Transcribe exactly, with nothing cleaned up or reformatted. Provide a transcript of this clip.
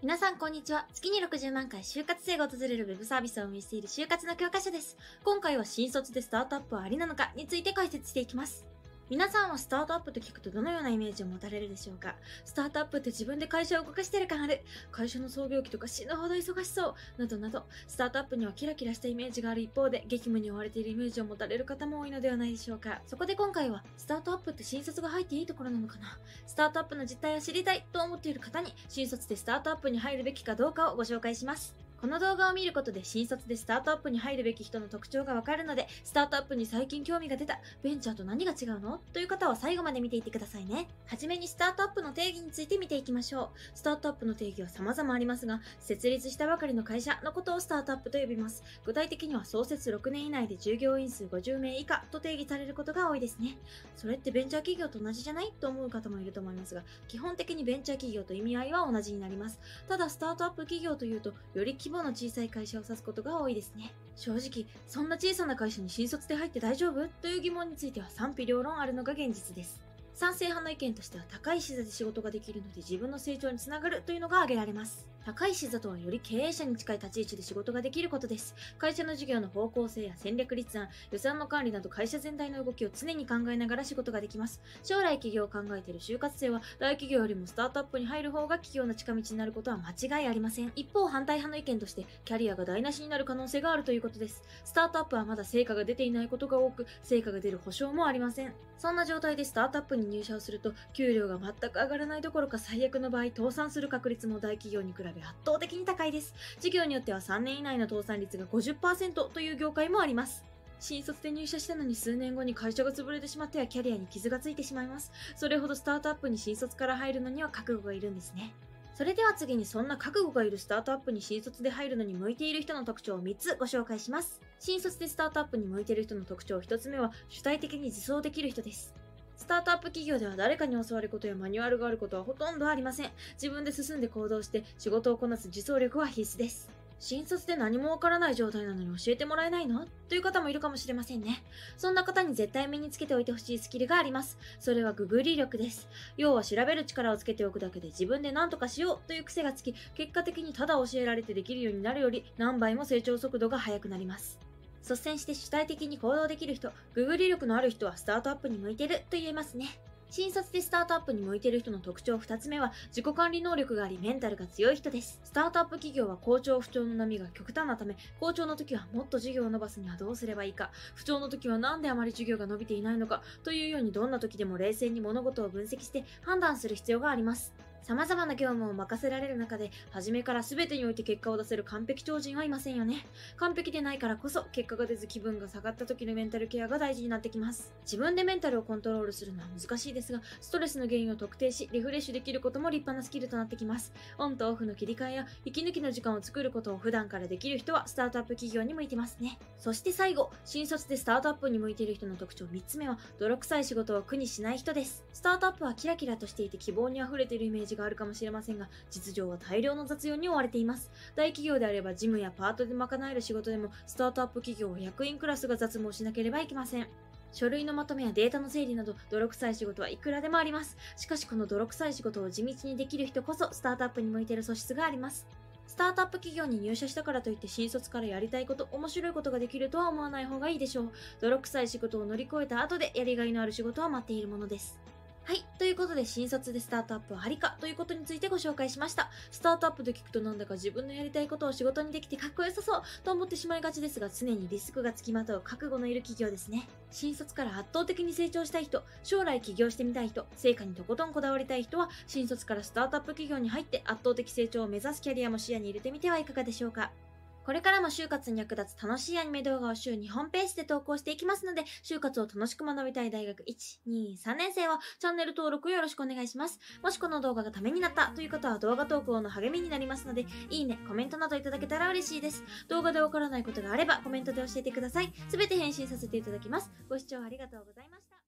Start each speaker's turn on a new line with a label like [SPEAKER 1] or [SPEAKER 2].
[SPEAKER 1] 皆さんこんにちは。月にろくじゅうまん回就活生が訪れるウェブサービスを運営している就活の教科書です。今回は新卒でスタートアップはありなのかについて解説していきます。皆さんはスタートアップと聞くとどのようなイメージを持たれるでしょうか。スタートアップって自分で会社を動かしてる感ある。会社の創業期とか死ぬほど忙しそう。などなど、スタートアップにはキラキラしたイメージがある一方で、激務に追われているイメージを持たれる方も多いのではないでしょうか。そこで今回は、スタートアップって新卒が入っていいところなのかな。スタートアップの実態を知りたいと思っている方に、新卒でスタートアップに入るべきかどうかをご紹介します。この動画を見ることで新卒でスタートアップに入るべき人の特徴がわかるので、スタートアップに最近興味が出た、ベンチャーと何が違うのという方は最後まで見ていってくださいね。はじめにスタートアップの定義について見ていきましょう。スタートアップの定義は様々ありますが、設立したばかりの会社のことをスタートアップと呼びます。具体的には創設ろくねん以内で従業員数ごじゅうめい以下と定義されることが多いですね。それってベンチャー企業と同じじゃないと思う方もいると思いますが、基本的にベンチャー企業と意味合いは同じになります。ただスタートアップ企業というと、より規模の小さい会社を指すことが多いですね。正直、そんな小さな会社に新卒で入って大丈夫という疑問については賛否両論あるのが現実です。賛成派の意見としては高い視座で仕事ができるので自分の成長につながるというのが挙げられます。高い視座とはより経営者に近い立ち位置で仕事ができることです。会社の事業の方向性や戦略立案、予算の管理など会社全体の動きを常に考えながら仕事ができます。将来起業を考えている就活生は大企業よりもスタートアップに入る方が企業の近道になることは間違いありません。一方反対派の意見としてキャリアが台無しになる可能性があるということです。スタートアップはまだ成果が出ていないことが多く、成果が出る保証もありません。そんな状態でスタートアップに入社をすると給料が全く上がらないどころか最悪の場合倒産する確率も大企業に比べ圧倒的に高いです。事業によってはさんねん以内の倒産率が ごじゅっパーセント という業界もあります。新卒で入社したのに数年後に会社が潰れてしまってはキャリアに傷がついてしまいます。それほどスタートアップに新卒から入るのには覚悟がいるんですね。それでは次にそんな覚悟がいるスタートアップに新卒で入るのに向いている人の特徴をみっつご紹介します。新卒でスタートアップに向いている人の特徴ひとつめは主体的に自走できる人です。スタートアップ企業では誰かに教わることやマニュアルがあることはほとんどありません。自分で進んで行動して仕事をこなす自走力は必須です。新卒で何もわからない状態なのに教えてもらえないのという方もいるかもしれませんね。そんな方に絶対身につけておいてほしいスキルがあります。それはググり力です。要は調べる力をつけておくだけで自分で何とかしようという癖がつき、結果的にただ教えられてできるようになるより何倍も成長速度が速くなります。率先して主体的に行動できる人、ググり力のある人はスタートアップに向いてると言えますね。新卒でスタートアップに向いている人の特徴ふたつめは自己管理能力がありメンタルが強い人です。スタートアップ企業は好調不調の波が極端なため、好調の時はもっと事業を伸ばすにはどうすればいいか、不調の時はなんであまり事業が伸びていないのかというようにどんな時でも冷静に物事を分析して判断する必要があります。様々な業務を任せられる中で、初めから全てにおいて結果を出せる完璧超人はいませんよね。完璧でないからこそ、結果が出ず気分が下がった時のメンタルケアが大事になってきます。自分でメンタルをコントロールするのは難しいですが、ストレスの原因を特定し、リフレッシュできることも立派なスキルとなってきます。オンとオフの切り替えや、息抜きの時間を作ることを普段からできる人は、スタートアップ企業に向いてますね。そして最後、新卒でスタートアップに向いている人の特徴みっつめは、泥臭い仕事を苦にしない人です。スタートアップはキラキラとしていて希望に溢れているイメージがあるかもしれませんが、実情は大量の雑用に追われています。大企業であれば事務やパートで賄える仕事でも、スタートアップ企業は役員クラスが雑務をしなければいけません。書類のまとめやデータの整理など泥臭い仕事はいくらでもあります。しかしこの泥臭い仕事を地道にできる人こそスタートアップに向いている素質があります。スタートアップ企業に入社したからといって新卒からやりたいこと、面白いことができるとは思わない方がいいでしょう。泥臭い仕事を乗り越えた後でやりがいのある仕事は待っているものです。はい。ということで、新卒でスタートアップはありかということについてご紹介しました。スタートアップと聞くとなんだか自分のやりたいことを仕事にできてかっこよさそうと思ってしまいがちですが、常にリスクがつきまとう覚悟のいる企業ですね。新卒から圧倒的に成長したい人、将来起業してみたい人、成果にとことんこだわりたい人は、新卒からスタートアップ企業に入って圧倒的成長を目指すキャリアも視野に入れてみてはいかがでしょうか。これからも就活に役立つ楽しいアニメ動画を週にほんペースで投稿していきますので、就活を楽しく学びたい大学いち、に、さんねん生はチャンネル登録よろしくお願いします。もしこの動画がためになったという方は動画投稿の励みになりますので、いいね、コメントなどいただけたら嬉しいです。動画でわからないことがあればコメントで教えてください。すべて返信させていただきます。ご視聴ありがとうございました。